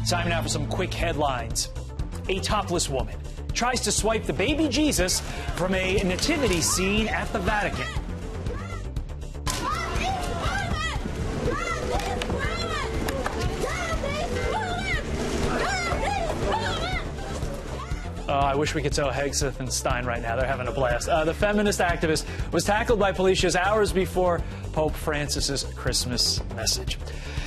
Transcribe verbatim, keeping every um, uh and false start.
Time now for some quick headlines. A topless woman tries to swipe the baby Jesus from a nativity scene at the Vatican. Oh, I wish we could tell Hegseth and Stein right now. They're having a blast. Uh, the feminist activist was tackled by police just hours before Pope Francis's Christmas message.